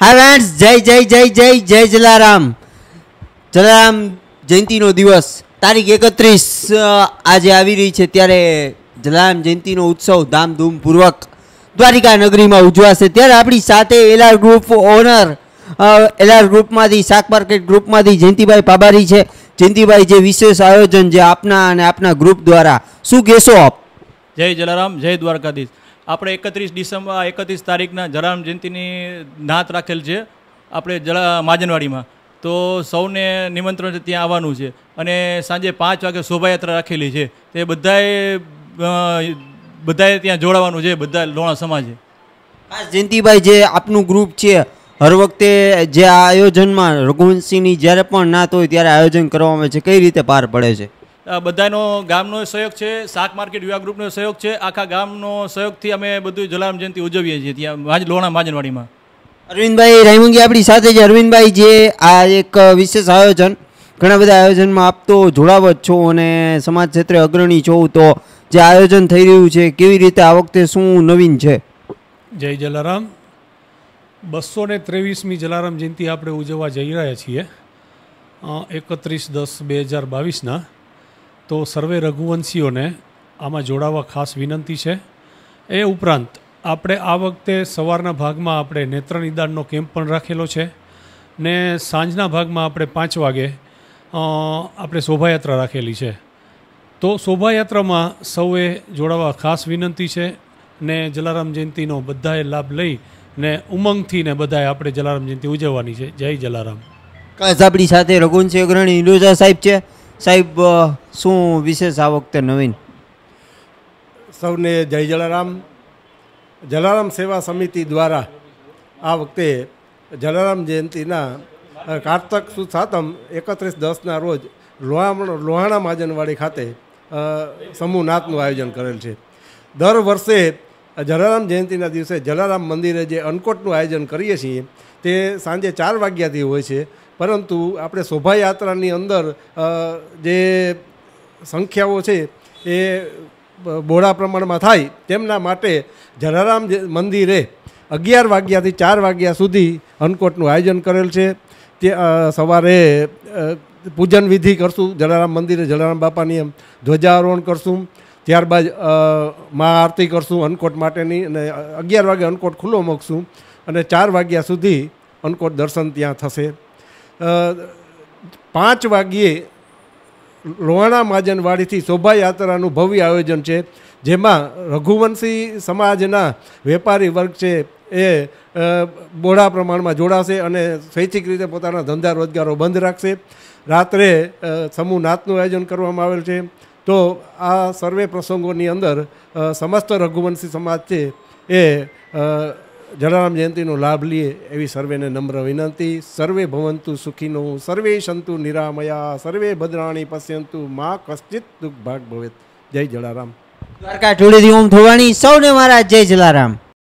Hi friends, जय जय जय जय जय जलाराम। जलाराम जयंतीनो दिवस तारीख 31 आज આવી રહી છે ત્યારે જલારામ જયંતીનો ઉત્સવ ધામધૂમપૂર્વક દ્વારિકા નગરીમાં ઉજવાશે। ત્યારે આપણી સાથે એલઆર ગ્રુપ ઓનર એલઆર ગ્રુપમાંથી શાક માર્કેટ ગ્રુપમાંથી જયંતિભાઈ પાબારી છે। જયંતિભાઈ, જે વિશેષ આયોજન જે આપના અને આપના ગ્રુપ દ્વારા શું કહેશો આપ? જય જલારામ, જય દ્વારકાધીશ। આપણે 31 તારીખના જલારામ જયંતીની નાત રાખેલ છે આપણે માજનવાડીમાં, તો સૌને નિમંત્રણ છે ત્યાં આવવાનું છે અને સાંજે 5 વાગે શોભાયાત્રા રાખેલી છે, તે બધાએ ત્યાં જોડાવાનું છે, બધા લોણા સમાજે। ખાસ જયંતિભાઈ, જે આપનું ગ્રુપ છે હર વખતે જે આ આયોજનમાં રઘુવંશીની જ્યારે પણ નાત હોય ત્યારે આયોજન કરવામાં આવે છે, કઈ રીતે પાર પડે છે? બધાનો ગામનો સહયોગ છે, શાક માર્કેટ વિભાગ ગ્રુપનો સહયોગ છે, આખા ગામનો સહયોગથી અમે બધું જલારામ જયંતિ ઉજવીએ છીએ ત્યાં લોણા માજનવાડીમાં। અરવિંદભાઈ રાયમંગી આપણી સાથે છે। અરવિંદભાઈ, જે આ એક વિશેષ આયોજન, ઘણા બધા આયોજનમાં આપ તો જોડાવ જ છો અને સમાજ ક્ષેત્રે અગ્રણી છો, તો જે આયોજન થઈ રહ્યું છે કેવી રીતે આ વખતે શું નવીન છે? જય જલારામ। 223મી જલારામ જયંતિ આપણે ઉજવવા જઈ રહ્યા છીએ 31/10/2022ના। તો સર્વે રઘુવંશીઓને આમાં જોડાવા ખાસ વિનંતી છે। એ ઉપરાંત આપણે આ વખતે સવારના ભાગમાં આપણે નેત્ર નિદાનનો કેમ્પ પણ રાખેલો છે ને સાંજના ભાગમાં આપણે 5 વાગે આપણે શોભાયાત્રા રાખેલી છે। તો શોભાયાત્રામાં સૌએ જોડાવા ખાસ વિનંતી છે ને જલારામ જયંતિનો બધાએ લાભ લઈ ને ઉમંગથી ને બધાએ આપણે જલારામ જયંતિ ઉજવવાની છે। જય જલારામ। ખાસ આપણી સાથે રઘુવંશી અગ્રણી ઇન્દોજા સાહેબ છે। સાહેબ, શું વિશેષ આ વખતે નવીન? સૌને જય જલારામ। જલારામ સેવા સમિતિ દ્વારા આ વખતે જલારામ જયંતિના કારતક સુદ સાતમ 31/10ના રોજ લોહાણા માજનવાડી ખાતે સમૂહ નાતનું આયોજન કરેલ છે। દર વર્ષે જલારામ જયંતિના દિવસે જલારામ મંદિરે જે અન્નકોટનું આયોજન કરીએ છીએ તે સાંજે 4 વાગ્યાથી હોય છે, પરંતુ આપણે શોભાયાત્રાની અંદર જે સંખ્યાઓ છે એ બહોળા પ્રમાણમાં થાય તેમના માટે જલારામ મંદિરે 11 વાગ્યાથી 4 વાગ્યા સુધી અન્નકોટનું આયોજન કરેલ છે। તે સવારે પૂજન વિધિ કરશું જલારામ મંદિરે, જલારામ બાપાની ધ્વજારોહણ કરશું, ત્યારબાદ મહા આરતી કરશું અન્નકોટ માટેની, અને 11 વાગે અન્નકોટ ખુલ્લો મૂકશું અને 4 વાગ્યા સુધી અન્નકોટ દર્શન ત્યાં થશે। 5 વાગ્યે લોહાણા માજનવાડીથી શોભાયાત્રાનું ભવ્ય આયોજન છે, જેમાં રઘુવંશી સમાજના વેપારી વર્ગ છે એ બહોળા પ્રમાણમાં જોડાશે અને સ્વૈચ્છિક રીતે પોતાના ધંધા રોજગારો બંધ રાખશે। રાત્રે સમૂહ નાતનું આયોજન કરવામાં આવેલ છે। તો આ સર્વે પ્રસંગોની અંદર સમસ્ત રઘુવંશી સમાજ છે એ જલારામ જયંતિનો લાભ લે એવી સર્વેને નમ્ર વિનંતી। સર્વે ભવંતુ સુખીનો, સર્વે સંતુ નિરામયા, સર્વે ભદ્રાણી પશ્યંતુ, મા કશ્ચિત દુઃખ ભાગ ભવેત। જય જલારામ। દ્વારકા ટોળેથી ઓમ થોવાણી, સૌને મારા જય જલારામ।